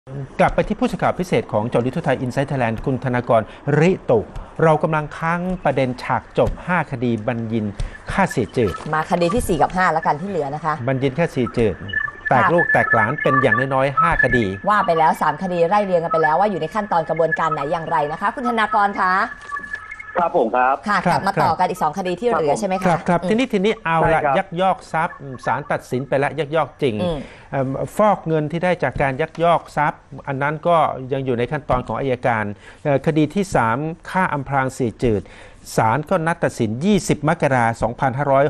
กลับไปที่ผู้สื่อข่าวพิเศษของเจาะลึกทั่วไทยอินไซต์ไทยแลนด์คุณธนากรริตุเรากำลังค้างประเด็นฉากจบ5คดีบัญญินฆ่าเสียจืดมาคดีที่4กับ5แล้วกันที่เหลือนะคะบัญญินฆ่าเสียจืดแตกลูกแตกหลานเป็นอย่างน้อยๆ5คดีว่าไปแล้ว3คดีไล่เรียงกันไปแล้วว่าอยู่ในขั้นตอนกระบวนการไหนอย่างไรนะคะคุณธนากรคะครับผมครับค่ะกลับมาต่อกันอีก2คดีที่เหลือใช่ไหมคะครับทีนี้เอาละยักยอกทรัพย์ศาลตัดสินไปแล้วยักยอกจริงฟอกเงินที่ได้จากการยักยอกทรัพย์อันนั้นก็ยังอยู่ในขั้นตอนของอัยการคดีที่3ฆ่าอำพรางเสียจืดศาลก็นัดตัดสิน20มกราคม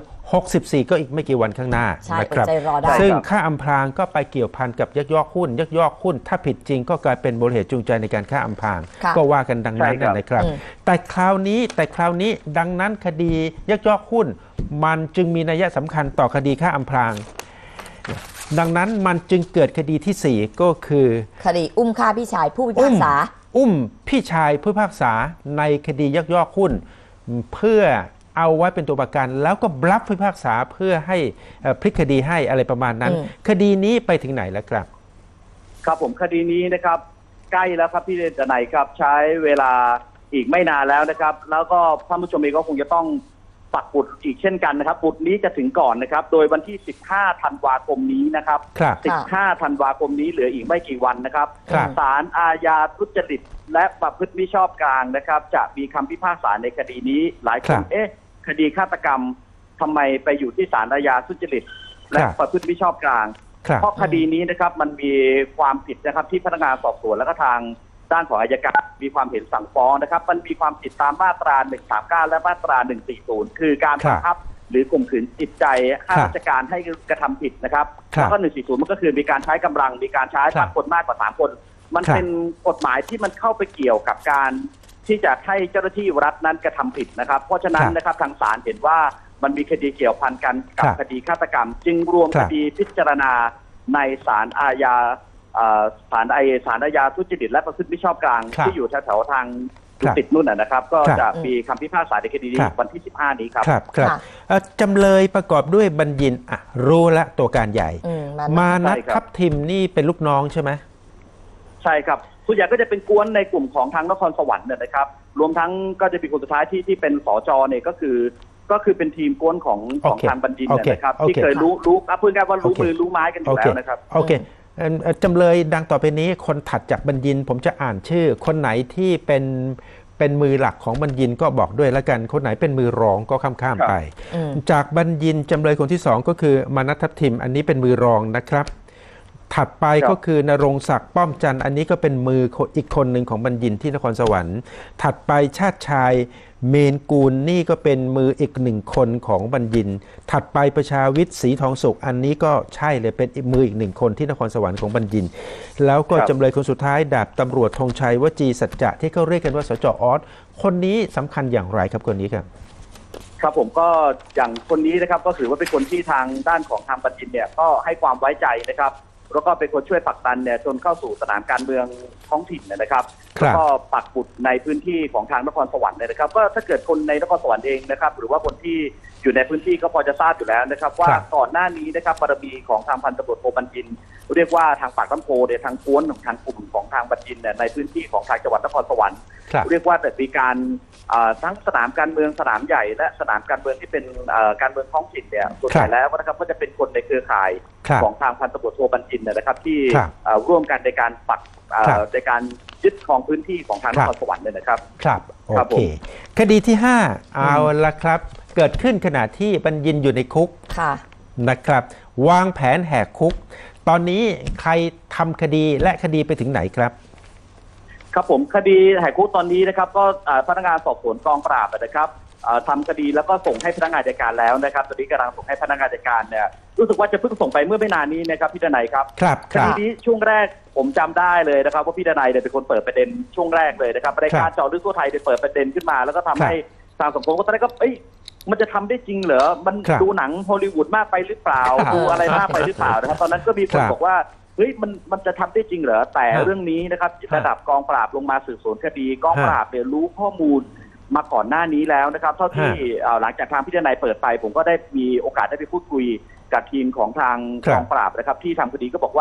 2564ก็อีกไม่กี่วันข้างหน้านะครับซึ่งฆ่าอำพรางก็ไปเกี่ยวพันกับยักยอกหุ้นถ้าผิดจริงก็กลายเป็นมูลเหตุจูงใจในการฆ่าอำพรางก็ว่ากันดังนั้นนะครับแต่คราวนี้ดังนั้นคดียักยอกหุ้นมันจึงมีนัยสำคัญต่อคดีฆ่าอำพรางดังนั้นมันจึงเกิดคดีที่4ก็คือคดีอุ้มฆ่าพี่ชายผู้พิพากษาพี่ชายผู้พิพากษาในคดียักยอกหุ้นเพื่อเอาไว้เป็นตัวประกันแล้วก็บลัฟผู้พิพากษาเพื่อให้พลิกคดีให้อะไรประมาณนั้นคดีนี้ไปถึงไหนแล้วครับครับผมคดีนี้นะครับใกล้แล้วครับพี่เดชนัยครับใช้เวลาอีกไม่นานแล้วนะครับแล้วก็ท่านผู้ชมเองก็คงจะต้องปักหมุดอีกเช่นกันนะครับหมุดนี้จะถึงก่อนนะครับโดยวันที่15ธันวาคมนี้นะครับ15ธันวาคมนี้เหลืออีกไม่กี่วันนะครับศาลอาญาทุจริตและประพฤติมิชอบกลางนะครับจะมีคำพิพากษาในคดีนี้หลายคนคดีฆาตกรรมทำไมไปอยู่ที่ศาลอาญาทุจริตและประพฤติมิชอบกลางเพราะคดีนี้นะครับมันมีความผิดนะครับที่พนักงานสอบสวนและก็ทางด้านของอัยการมีความเห็นสั่งฟ้องนะครับมันมีความผิดตามมาตรา139และมาตรา140คือการบังคับหรือข่มขืนจิตใจข้าราชการให้กระทำผิดนะครับแล้วก็140มันก็คือมีการใช้กำลังมีการใช้คนมากกว่า3คนมันเป็นกฎหมายที่มันเข้าไปเกี่ยวกับการที่จะให้เจ้าหน้าที่รัฐนั้นกระทำผิดนะครับเพราะฉะนั้นนะครับทางศาลเห็นว่ามันมีคดีเกี่ยวพันกันกับคดีฆาตกรรมจึงรวมคดีพิจารณาในศาลอาญาศาลอาญาทุจริตและประพฤติมิชอบกลางที่อยู่แถวๆทางติดนู่นนะครับก็จะมีคำพิพากษาในคดีนี้วันที่15นี้ครับจำเลยประกอบด้วยบัญญินรู้ละตัวการใหญ่มานัดทัพทิมนี่เป็นลูกน้องใช่ไหมใช่ครับส่วนใหญ่ก็จะเป็นกวนในกลุ่มของทางนครสวรรค์นะครับรวมทั้งก็จะมีคนสุดท้ายที่เป็นสจเนี่ยก็คือเป็นทีมกวนของทางบัญญินนะครับที่เคยรู้พูดง่ายว่ารู้มือรู้ไม้กันอยู่แล้วนะครับโอเคจำเลยดังต่อไปนี้คนถัดจากบัญญินผมจะอ่านชื่อคนไหนที่เป็นมือหลักของบัญญินก็บอกด้วยแล้วกันคนไหนเป็นมือรองก็ข้ามไปจากบัญญินจำเลยคนที่2ก็คือมานัททัพทิมอันนี้เป็นมือรองนะครับถัดไปก็คือนรงศักดิ์ป้อมจันทร์อันนี้ก็เป็นมืออีกคนหนึ่งของบัญญินที่นครสวรรค์ถัดไปชาติชายเมนกูลนี่ก็เป็นมืออีก1คนของบัญญินถัดไปประชาวิทย์ศรีทองสุขอันนี้ก็ใช่เลยเป็นมืออีก1คนที่นครสวรรค์ของบัญญินแล้วก็จำเลยคนสุดท้ายดาบตำรวจธงชัยวจีสัจจะที่เขาเรียกกันว่าสจออสคนนี้สำคัญอย่างไรครับคนนี้ครับครับผมก็อย่างคนนี้นะครับก็ถือว่าเป็นคนที่ทางด้านของทางบัญญินเนี่ยก็ให้ความไว้ใจนะครับแล้วก็เป็นคนช่วยผลักดันเนี่ยจนเข้าสู่สนามการเมืองท้องถิ่นนะครับแล้วก็ปักหมุดในพื้นที่ของทางนครสวรรค์นะครับก็ถ้าเกิดคนในนครสวรรค์เองนะครับหรือว่าคนที่อยู่ในพื้นที่ก็พอจะทราบอยู่แล้วนะครับว่าก่อนหน้านี้นะครับบารมีของทางพันตำรวจโทบัญญินเรียกว่าทางปากน้ำโพเนี่ยทางกวนของทางกลุ่มของทางบัญญินเนี่ยในพื้นที่ของทางจังหวัดนครสวรรค์เรียกว่าแต่มีการทั้งสนามการเมืองสนามใหญ่และสนามการเมืองที่เป็นการเมืองท้องถิ่นเนี่ยส่วนใหญ่แล้วนะครับก็จะเป็นคนในเครือข่ายของทางพันตำรวจโทบัญญินนะครับที่ร่วมกันในการปักในการยึดครองพื้นที่ของทางนครสวรรค์เลยนะครับครับโอเคคดีที่5เอาละครับเกิดขึ้นขณะที่บัญญินอยู่ในคุกนะครับวางแผนแหกคุกตอนนี้ใครทำคดีและคดีไปถึงไหนครับครับผมคดีแหกคุกตอนนี้นะครับก็พนักงานสอบสวนกองปราบนะครับทำคดีแล้วก็ส่งให้พนักงานอัยการแล้วนะครับตอนนี้กำลังส่งให้พนักงานอัยการเนี่ยรู้สึกว่าจะเพิ่งส่งไปเมื่อไม่นานนี้นะครับพี่ดนัยครับคดีนี้ช่วงแรกผมจำได้เลยนะครับว่าพี่ดนัยเนี่ยเป็นคนเปิดประเด็นช่วงแรกเลยนะครับรายการเจาะลึกทั่วไทยได้เปิดประเด็นขึ้นมาแล้วก็ทำให้ทางสังคมก็ตอนแรกก็มันจะทำได้จริงเหรอมันดูหนังฮอลลีวูดมากไปหรือเปล่าดูอะไรมากไปหรือเปล่านะครับตอนนั้นก็มีคนบอกว่าเฮ้ยมันจะทำได้จริงเหรอแต่เรื่องนี้นะครับระดับกองปราบลงมาสืบสวนคดีกองปราบเนี่ยรู้ข้อมูลมาก่อนหน้านี้แล้วนะครับเท่าที่หลังจากทางพิจารณาเปิดไปผมก็ได้มีโอกาสได้ไปพูดคุยกับทีมของทางกองปราบนะครับที่ทำคดีก็บอกว่า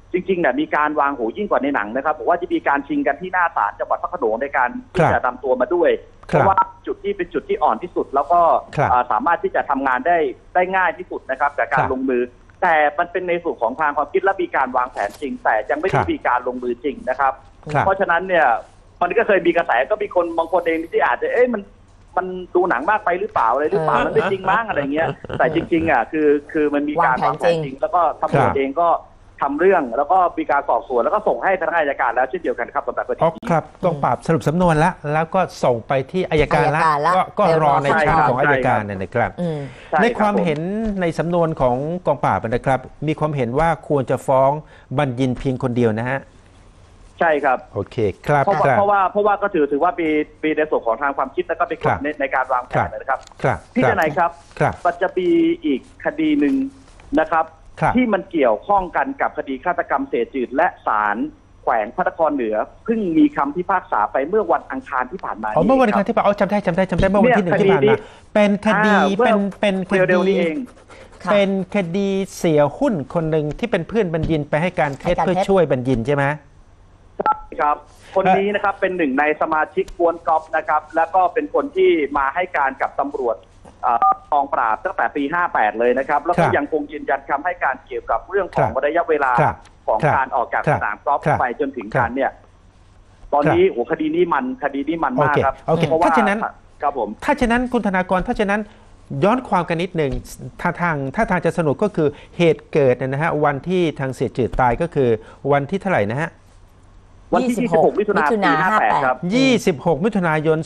จริงๆเนี่ยมีการวางหูยิ่งกว่าในหนังนะครับบอกว่าจะมีการชิงกันที่หน้าศาลจังหวัดพระโขนงในการที่จะนำตัวมาด้วยเพราะว่าจุดที่เป็นจุดที่อ่อนที่สุด แล้วก็สามารถที่จะทำงานได้ง่ายที่สุดนะครับจากการลงมือแต่มันเป็นในส่วนของทางความคิดและมีการวางแผนจริง แต่ยังไม่ได้มีการลงมือจริงนะครับเพราะฉะนั้นเนี่ยมันก็เคยมีกระแสก็มีคนบางคนเองที่อาจจะมันดูหนังมากไปหรือเปล่าอะไรหรือเปล่ามันไม่จริงมั้งอะไรเงี้ยแต่จริงๆอ่ะคือมันมีการวางแผนจริงแล้วก็ตำรวจเองก็ทำเรื่องแล้วก็มีการสอบสวนแล้วก็ส่งให้พนักงานอัยการแล้วเช่นเดียวกันครับสำหรับคดีนี้ครับกองปราบสรุปสำนวนแล้วก็ส่งไปที่อัยการแล้วก็รอในชั้นของอัยการนะครับในความเห็นในสำนวนของกองปราบนะครับมีความเห็นว่าควรจะฟ้องบัญญินเพียงคนเดียวนะฮะใช่ครับโอเคครับเพราะว่าก็ถือว่าปีในส่วนของทางความคิดแล้วก็เป็นคนในการวางแผนนะครับพี่ทนายครับปัจจุบันอีกคดีหนึ่งนะครับที่มันเกี่ยวข้องกันกับคดีฆาตกรรมเสียจืดและศาลแขวงพระนครเหนือเพิ่งมีคำพิพากษาไปเมื่อวันอังคารที่ผ่านมาเมื่อวันอังคารที่ผ่านจำได้เมื่อวันที่ 1ที่ผ่านมาเป็นคดีเป็นคดีนี้เองเป็นคดีเสียหุ้นคนหนึ่งที่เป็นเพื่อนบัญญินไปให้การเท็จเพื่อช่วยบัญญินใช่ไหมใช่ครับคนนี้นะครับเป็นหนึ่งในสมาชิกกวนก๊อฟนะครับแล้วก็เป็นคนที่มาให้การกับตำรวจกองปราบตั้งแต่ปี 58 เลยนะครับแล้วก็ยังคงยืนยันคำให้การเกี่ยวกับเรื่องของระยะเวลาของการออกจากสนามกอล์ฟไปจนถึงการเนี่ยตอนนี้คดีนี้มันมากครับเพราะว่าถ้าฉะนั้นครับผมถ้าฉะนั้นคุณธนากรถ้าฉะนั้นย้อนความกันนิดหนึ่งถ้าทางจะสนุกก็คือเหตุเกิดนะฮะวันที่ทางเสียจืดตายก็คือวันที่เท่าไหร่นะฮะวันที่ 26 มิถุนายน ปี 58 ครับ 26 มิถุนายน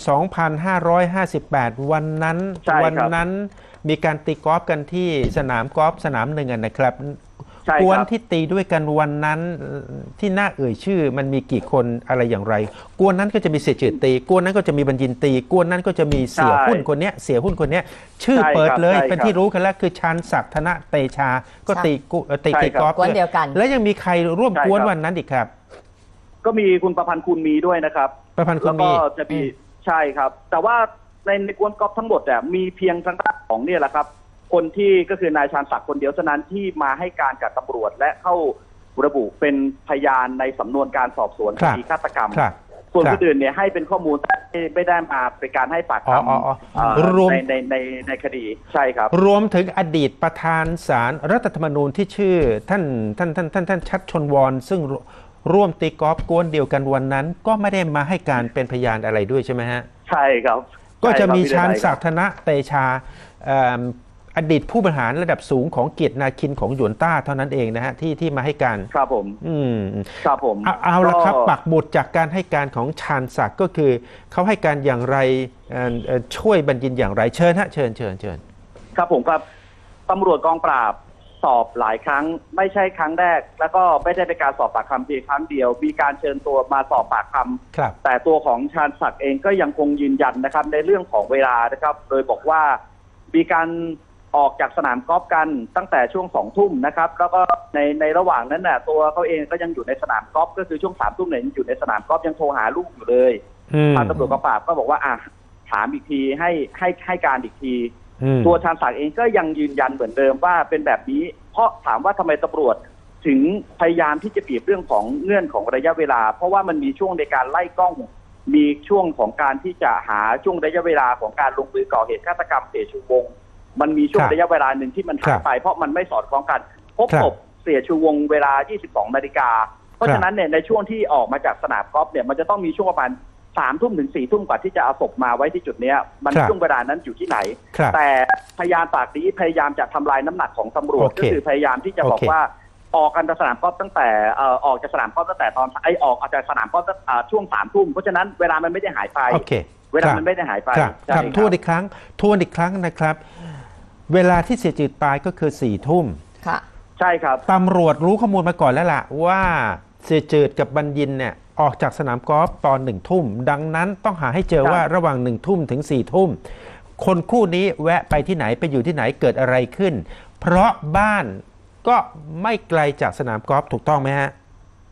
2558 วันนั้นมีการตีกอล์ฟกันที่สนามกอล์ฟสนามหนึ่งนะครับกวนที่ตีด้วยกันวันนั้นที่น่าเอ่ยชื่อมันมีกี่คนอะไรอย่างไรกวนนั้นก็จะมีเสียจืดตีกวนนั้นก็จะมีบัญญินตีกวนนั้นก็จะมีเสียหุ้นคนนี้ชื่อเปิดเลยเป็นที่รู้กันแล้วคือชาญศักดิ์ธนเตชาก็ตีกอล์ฟเดียวกันแล้วยังมีใครร่วมกวนวันนั้นอีกครับก็มีคุณประพันธ์คุณมีด้วยนะครับประพันธ์คุณมีแล้วก็จะมีใช่ครับแต่ว่าในกวนก๊อฟทั้งหมดเนี่ยมีเพียงทางด้านของเนี่ยแหละครับคนที่ก็คือนายชาญศักดิ์คนเดียวเท่านั้นที่มาให้การกับตำรวจและเข้าระบุเป็นพยานในสำนวนการสอบสวนคดีฆาตกรรมส่วนคนอื่นเนี่ยให้เป็นข้อมูลไม่ได้มาเป็นการให้ปากคำในคดีใช่ครับรวมถึงอดีตประธานศาลรัฐธรรมนูญที่ชื่อท่านชัดชลวรซึ่งร่วมตีกอล์ฟกวนเดียวกันวันนั้นก็ไม่ได้มาให้การเป็นพยานอะไรด้วยใช่ไหมฮะใช่ครับก็จะมีชาญศักดิ์ธนเตชาอดีตผู้บริหารระดับสูงของเกียรตินาคินของหยวนต้าเท่านั้นเองนะฮะที่มาให้การครับผมครับผมเอาละครับปักหมุดจากการให้การของชาญศักดิ์ก็คือเขาให้การอย่างไรช่วยบัญญินอย่างไรเชิญฮะเชิญครับผมครับตำรวจกองปราบสอบหลายครั้งไม่ใช่ครั้งแรกแล้วก็ไม่ได้เป็นการสอบปากคำเพียงครั้งเดียวมีการเชิญตัวมาสอบปากคำแต่ตัวของชาญศักดิ์เองก็ยังคงยืนยันนะครับในเรื่องของเวลานะครับโดยบอกว่ามีการออกจากสนามกอล์ฟกันตั้งแต่ช่วง2 ทุ่มนะครับแล้วก็ในระหว่างนั้นน่ะตัวเขาเองก็ยังอยู่ในสนามกอล์ฟก็คือช่วง3 ทุ่มเนี่ยอยู่ในสนามกอล์ฟยังโทรหาลูกอยู่เลยทางตำรวจกองปราบก็บอกว่าถามอีกทีให้การอีกทีตัวชาญศักดิ์เองก็ยังยืนยันเหมือนเดิมว่าเป็นแบบนี้เพราะถามว่าทำไมตำรวจถึงพยายามที่จะบีบเรื่องของเงื่อนของระยะเวลาเพราะว่ามันมีช่วงในการไล่กล้องมีช่วงของการที่จะหาช่วงระยะเวลาของการลงมือก่อเหตุฆาตกรรมเสียชูวงมันมีช่วงระยะเวลาหนึ่งที่มันหายไปเพราะมันไม่สอดคล้องกันพบศพเสียชูวงเวลา 22 นาฬิกาเพราะฉะนั้นเนี่ยในช่วงที่ออกมาจากสนามกอล์ฟเนี่ยมันจะต้องมีช่วงประมาณ3 ทุ่มถึง4 ทุ่มกว่าที่จะเอาศพมาไว้ที่จุดนี้มันช่วงเวลานั้นอยู่ที่ไหนแต่พยานปากนี้พยายามจะทำลายน้ำหนักของตำรวจก็คือพยายามที่จะบอกว่าออกกันจากสนามกอล์ฟตั้งแต่ออกจากสนามกอล์ฟตั้งแต่ตอนออกจากสนามกอล์ฟช่วง3 ทุ่มเพราะฉะนั้นเวลามันไม่ได้หายไปเวลามันไม่ได้หายไปครับทวนอีกครั้งนะครับเวลาที่เสียจืดตายก็คือ4 ทุ่มค่ะใช่ครับตำรวจรู้ข้อมูลมาก่อนแล้วล่ะว่าเสียจืดกับบัญญินเนี่ยออกจากสนามกอล์ฟตอน1 ทุ่มดังนั้นต้องหาให้เจอว่าระหว่าง1 ทุ่มถึง4 ทุ่มคนคู่นี้แวะไปที่ไหนไปอยู่ที่ไหนเกิดอะไรขึ้นเพราะบ้านก็ไม่ไกลจากสนามกอล์ฟถูกต้องไหมฮะ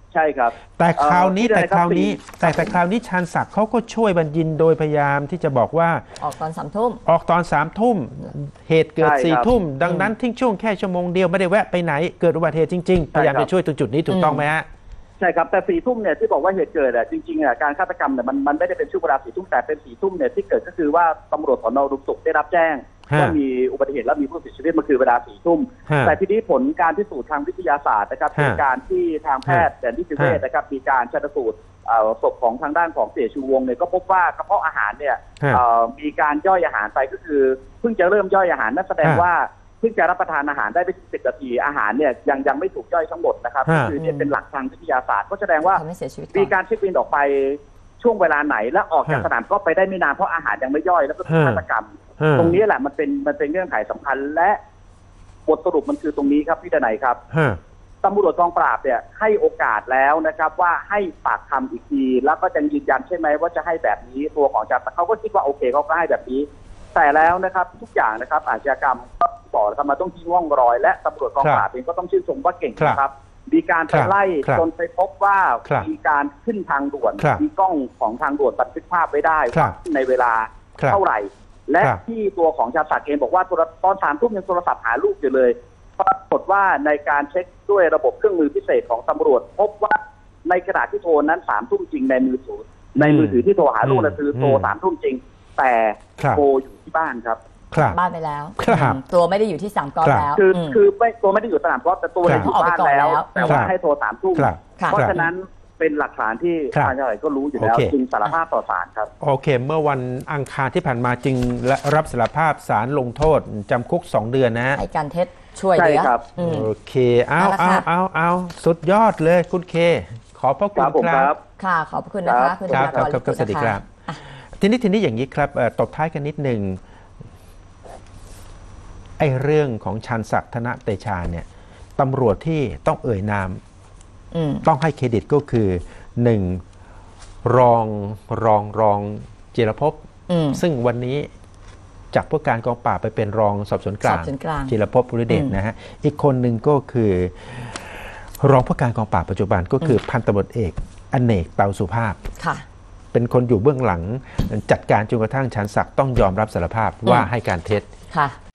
ใช่ครับแต่คราวนี้ที่ใดครับแต่คราวนี้ชาญศักดิ์เขาก็ช่วยบัญญินโดยพยายามที่จะบอกว่าออกตอน3 ทุ่มออกตอน3 ทุ่มเหตุเกิดใช่ครับ 4 ทุ่มดังนั้นทิ้งช่วงแค่ชั่วโมงเดียวไม่ได้แวะไปไหนเกิดอุบัติเหตุจริงๆพยายามใช่ครับจะช่วยตรงจุดนี้ถูกต้องไหมฮะใช่ครับแต่4 ทุ่มเนี่ยที่บอกว่าเหตุเกิดจริงๆการฆาตกรรมเนี่ยมันไม่ได้เป็นช่วงเวลา4 ทุ่มแต่เป็น4 ทุ่มเนี่ยที่เกิดก็คือว่าตำรวจสน.อุดมสุขได้รับแจ้งฮะว่ามีอุบัติเหตุและมีผู้เสียชีวิตเมื่อคืนเวลา4 ทุ่มฮะแต่ทีนี้ผลการพิสูจน์ทางวิทยาศาสตร์นะครับฮะเป็นการที่ทางแพทย์แต่นิติเวชนะครับมีการชันสูตรศพของทางด้านของเสียชูวงเนี่ยก็พบว่ากระเพาะอาหารเนี่ยฮะมีการย่อยอาหารไปก็คือเพิ่งจะเริ่มย่อยอาหารนั่นแสดงฮะว่าเพิ่งจะรับประทานอาหารได้ไม่ถึง10 นาทีอาหารเนี่ยยังไม่ถูกย่อยทั้งหมดนะครับฮะก็คือเนี่ยเป็นหลักทางวิทยาศาสตร์ก็แสดงว่าทำให้เสียชีวิตมีก่อนการเช็คบินออกไปช่วงเวลาไหนและออกจากฮะสนามก็ไปได้ไม่นานเพราะอาหารยังไม่ย่อยแล้วก็ถูกฮะฆาตกรรมฮะตรงนี้แหละมันเป็นเงื่อนไขสำคัญและบทสรุปมันคือตรงนี้ครับพี่ดนัยครับฮะตำรวจกองปราบเนี่ยให้โอกาสแล้วนะครับว่าให้ปากคำอีกทีแล้วก็จะยืนยันใช่ไหมว่าจะให้แบบนี้ตัวของจ่าเขาก็คิดว่าโอเคเขาก็ให้แบบนี้ แต่แล้วนะครับทุกอย่างนะครับอาชญากรรมก็บอกนะครับมันต้องทิ้งร่องรอย และตำรวจกองปราบเองก็ต้องชื่นชมว่าเก่งนะครับมีการไปไล่ครับจนไปพบว่าครับมีการขึ้นทางด่วนครับมีกล้องของทางด่วนบันทึกภาพไว้ได้ครับในเวลาครับเท่าไหร่ และครับที่ตัวของชาศักดิ์เองบอกว่าตอน3 ทุ่มยังโทรศัพท์หาลูกอยู่เลยปรากฏว่าในการเช็คด้วยระบบเครื่องมือพิเศษของตำรวจ พบว่าในขณะที่โทรนั้น3 ทุ่มจริงในมือถือที่โทรหาลูกนะคือโทร3 ทุ่มจริง แต่ครับโทรอยู่ที่บ้านครับครับบ้านไปแล้วครับตัวไม่ได้อยู่ที่3 กอล์ฟครับแล้วคือไม่ตัวไม่ได้อยู่สนามกอล์ฟแต่ตัวเนี่ยอยู่บ้านแล้ว แต่ว่าให้โทร3 ทุ่มครับค่ะเพราะฉะนั้นเป็นหลักฐานที่ครับทางอะไรก็รู้อยู่แล้วโอเคจึงสารภาพต่อศาลครับโอเค เมื่อวันอังคารที่ผ่านมาจึงรับสารภาพศาลลงโทษจำคุก 2 เดือนนะฮะให้การเท็จช่วยเหลือใช่ครับอืมโอเค เอาเอาละเอาค่ะเอาสุดยอดเลยคุณเค ขอบพระคุคณรับผมคครัรับ บค่ะขอบพระคุณนะคะคุณธครับนากครับรครับสวัสดีครับอ่ะทีนี้อย่างนี้ครับตบท้ายกันนิดหนึ่งไอ้เรื่องของชาญศักดิ์ธนเตชาเนี่ยตำรวจที่ต้องเอ่ยนามอืมต้องให้เครดิตก็คือหนึ่งรองจิรภพอืมซึ่งวันนี้จากผู้การกองปราบไปเป็นรองสอบสวนกลางสอบสวนกลางจิรภพบุริเดชนะฮะอีกคนหนึ่งก็คือรองผู้การกองปราบปัจจุบันก็คือพันตำรวจเอกอเนกเตาสุภาพค่ะเป็นคนอยู่เบื้องหลังจัดการจนกระทั่งชาญศักดิ์ต้องยอมรับสารภาพว่าให้การเท็จค่ะ